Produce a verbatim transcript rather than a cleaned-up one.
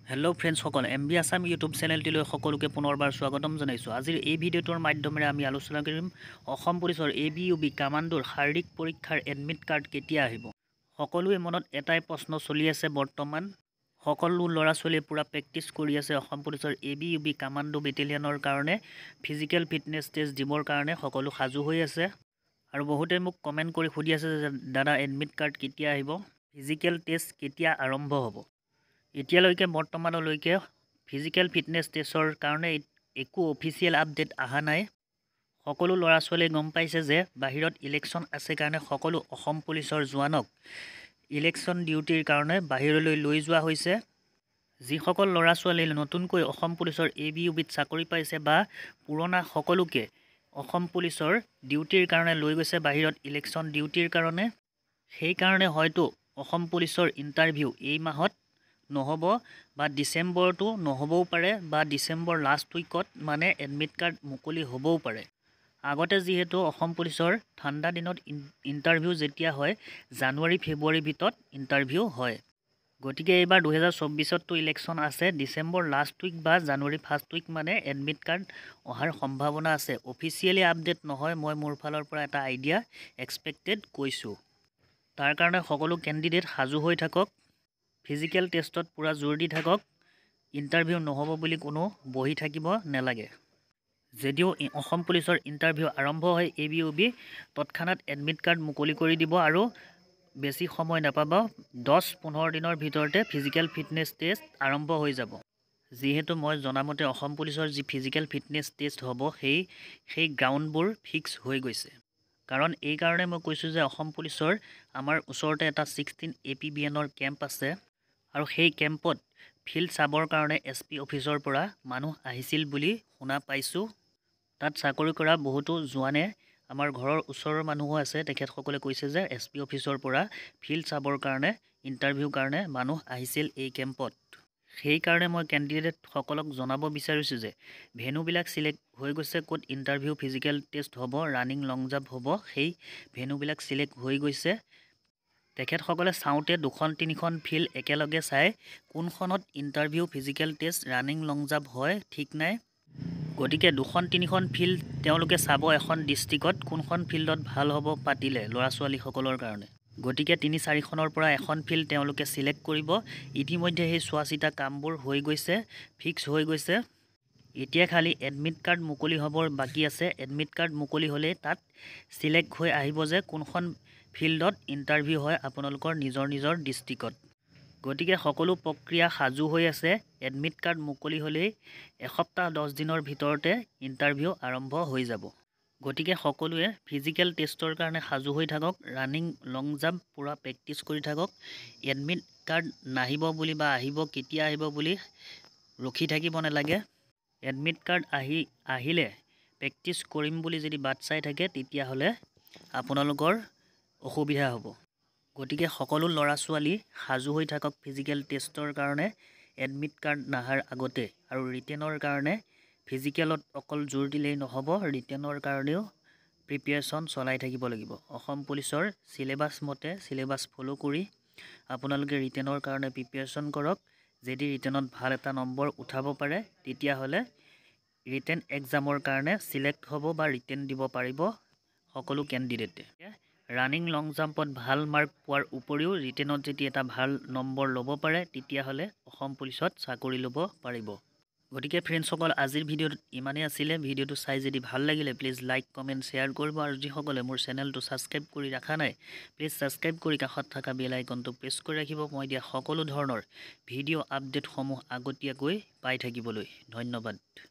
Hello' friends, M B Assam YouTube চেনেলটিলৈ সকলোকে পুনৰবাৰ স্বাগতম জনাইছোঁ। আজিৰ এই ভিডিঅ'টোৰ মাধ্যমেৰে আমি আলোচনা কৰিম অসম পুলিচৰ এ বি ইউ বি কামাণ্ডোৰ শাৰীৰিক পৰীক্ষাৰ এডমিট কাৰ্ড কেতিয়া আহিব। সকলোৱে মনত এটাই প্ৰশ্ন চলি আছে বৰ্তমান। সকলো ল'ৰা ছোৱালীয়ে পূৰা প্ৰেক্টিচ কৰি আছে অসম পুলিচৰ A B U B commando বেটেলিয়নৰ কাৰণে ফিজিকেল ফিটনেছ টেষ্ট দিবৰ কাৰণে সকলো সাজু হৈ আছে। আৰু বহুতে মোক কমেণ্ট কৰি সুধি আছে যে দাদা এডমিট কাৰ্ড কেতিয়া আহিব, ফিজিকেল টেষ্ট কেতিয়া আৰম্ভ হ'ব। এতিয়ালৈকে বৰ্তমানলৈকে ফিজিকেল ফিটনেছ টেষ্টৰ কাৰণে একো অফিচিয়েল আপডেট অহা নাই। সকলো ল'ৰা ছোৱালীয়ে গম পাইছে যে বাহিৰত ইলেকশ্যন আছে কাৰণে সকলো অসম পুলিচৰ জোৱানক ইলেকশ্যন ডিউটিৰ কাৰণে বাহিৰলৈ লৈ যোৱা হৈছে। যিসকল ল'ৰা ছোৱালীয়ে নতুনকৈ অসম পুলিচৰ এ বি ইউ বিত চাকৰি পাইছে বা পুৰণা সকলোকে অসম পুলিচৰ ডিউটিৰ কাৰণে লৈ গৈছে বাহিৰত ইলেকশ্যন ডিউটিৰ কাৰণে, সেইকাৰণে হয়তো অসম পুলিচৰ ইণ্টাৰভিউ এই মাহত নহ'ব বা ডিচেম্বৰটো নহ'বও পাৰে বা ডিচেম্বৰ লাষ্ট উইকত মানে এডমিট কাৰ্ড মুকলি হ'বও পাৰে। আগতে যিহেতু অসম পুলিচৰ ঠাণ্ডা দিনত ইণ্টাৰভিউ যেতিয়া হয় জানুৱাৰী ফেব্ৰুৱাৰীৰ ভিতৰত ইণ্টাৰভিউ হয়। গতিকে এইবাৰ দুহেজাৰ চৌব্বিছততো ইলেকশ্যন আছে, ডিচেম্বৰ লাষ্ট উইক বা জানুৱাৰী ফাৰ্ষ্ট উইক মানে এডমিট কাৰ্ড অহাৰ সম্ভাৱনা আছে। অফিচিয়েলি আপডেট নহয়, মই মোৰ ফালৰ পৰা এটা আইডিয়া এক্সপেক্টেড কৈছোঁ। তাৰ কাৰণে সকলো কেণ্ডিডেট সাজু হৈ থাকক, ফিজিকেল টেষ্টত পূৰা জোৰ দি থাকক। ইণ্টাৰভিউ নহ'ব বুলি কোনো বহি থাকিব নালাগে। যদিও অসম পুলিচৰ ইণ্টাৰভিউ আৰম্ভ হয় এ বি ইউ বি তৎক্ষণাত এডমিট কাৰ্ড মুকলি কৰি দিব আৰু বেছি সময় নাপাব, দহ পোন্ধৰ দিনৰ ভিতৰতে ফিজিকেল ফিটনেছ টেষ্ট আৰম্ভ হৈ যাব। যিহেতু মই জনামতে অসম পুলিচৰ যি ফিজিকেল ফিটনেছ টেষ্ট হ'ব সেই সেই গ্ৰাউণ্ডবোৰ ফিক্স হৈ গৈছে। কাৰণ এইকাৰণে মই কৈছোঁ যে অসম পুলিচৰ আমাৰ ওচৰতে এটা ছিক্সটিন এ পি বি এনৰ কেম্প আছে আৰু সেই কেম্পত ফিল্ড চাবৰ কাৰণে এছ পি অফিচৰ পৰা মানুহ আহিছিল বুলি শুনা পাইছোঁ। তাত চাকৰি কৰা বহুতো জোৱানে, আমাৰ ঘৰৰ ওচৰৰ মানুহো আছে, তেখেতসকলে কৈছে যে এছ পি অফিচৰ পৰা ফিল্ড চাবৰ কাৰণে ইণ্টাৰভিউৰ কাৰণে মানুহ আহিছিল এই কেম্পত। সেইকাৰণে মই কেণ্ডিডেটসকলক জনাব বিচাৰিছোঁ যে ভেনুবিলাক চিলেক্ট হৈ গৈছে, ক'ত ইণ্টাৰভিউ ফিজিকেল টেষ্ট হ'ব, ৰানিং লং জাম্প হ'ব, সেই ভেনুবিলাক চিলেক্ট হৈ গৈছে। তেখেতসকলে চাওঁতে দুখন তিনিখন ফিল্ড একেলগে চাই কোনখনত interview physical test running long jump হয় ঠিক নাই। গতিকে দুখন তিনিখন ফিল্ড তেওঁলোকে চাব এখন ডিষ্ট্ৰিক্টত কোনখন ফিল্ডত ভাল হ'ব পাতিলে ল'ৰা ছোৱালীসকলৰ কাৰণে। গতিকে তিনি চাৰিখনৰ পৰা এখন ফিল্ড তেওঁলোকে চিলেক্ট কৰিব। ইতিমধ্যে সেই চোৱা চিতা কামবোৰ হৈ গৈছে, ফিক্স হৈ গৈছে। এতিয়া খালি এডমিট কাৰ্ড মুকলি হ'বৰ বাকী আছে। এডমিট কাৰ্ড মুকলি হ'লেই তাত চিলেক্ট হৈ আহিব যে কোনখন ফিল্ডত ইণ্টাৰভিউ হয় আপোনালোকৰ নিজৰ নিজৰ ডিষ্ট্ৰিক্টত। গতিকে সকলো প্ৰক্ৰিয়া সাজু হৈ আছে। এডমিট কাৰ্ড মুকলি হ'লেই এসপ্তাহ দহ দিনৰ ভিতৰতে ইণ্টাৰভিউ আৰম্ভ হৈ যাব। গতিকে সকলোৱে ফিজিকেল টেষ্টৰ কাৰণে সাজু হৈ থাকক, ৰানিং লং জাম্প পূৰা প্ৰেক্টিচ কৰি থাকক। এডমিট কাৰ্ড নাহিব বুলি বা আহিব কেতিয়া আহিব বুলি ৰখি থাকিব নালাগে। এডমিট কাৰ্ড আহি আহিলে প্ৰেক্টিচ কৰিম বুলি যদি বাট চাই থাকে তেতিয়াহ'লে আপোনালোকৰ অসুবিধা হ'ব। গতিকে সকলো ল'ৰা ছোৱালী সাজু হৈ থাকক ফিজিকেল টেষ্টৰ কাৰণে এডমিট কাৰ্ড নাহাৰ আগতে। আৰু ৰিটেনৰ কাৰণে ফিজিকেলত অকল জোৰ দিলেই নহ'ব, ৰিটেনৰ কাৰণেও প্ৰিপেৰেশ্যন চলাই থাকিব লাগিব। অসম পুলিচৰ চিলেবাছ মতে চিলেবাছ ফ'ল' কৰি আপোনালোকে ৰিটেনৰ কাৰণে প্ৰিপেৰেশ্যন কৰক। যদি ৰিটেনত ভাল এটা নম্বৰ উঠাব পাৰে তেতিয়াহ'লে ৰিটেন এক্সামৰ কাৰণে চিলেক্ট হ'ব বা ৰিটেন দিব পাৰিব সকলো কেণ্ডিডেটে। ৰানিং লং জাম্পত ভাল মাৰ্ক পোৱাৰ উপৰিও ৰিটেনত যদি এটা ভাল নম্বৰ ল'ব পাৰে তেতিয়াহ'লে অসম পুলিচত চাকৰি ল'ব পাৰিব। গতিকে ফ্ৰেণ্ডসকল, আজিৰ ভিডিঅ'টোত ইমানেই আছিলে। ভিডিঅ'টো চাই যদি ভাল লাগিলে প্লিজ লাইক কমেণ্ট শ্বেয়াৰ কৰিব আৰু যিসকলে মোৰ চেনেলটো ছাবস্ক্ৰাইব কৰি ৰখা নাই প্লিজ ছাবস্ক্ৰাইব কৰি কাষত থকা বেল আইকনটো প্ৰেছ কৰি ৰাখিব, মই দিয়া সকলো ধৰণৰ ভিডিঅ' আপডেটসমূহ আগতীয়াকৈ পাই থাকিবলৈ। ধন্যবাদ।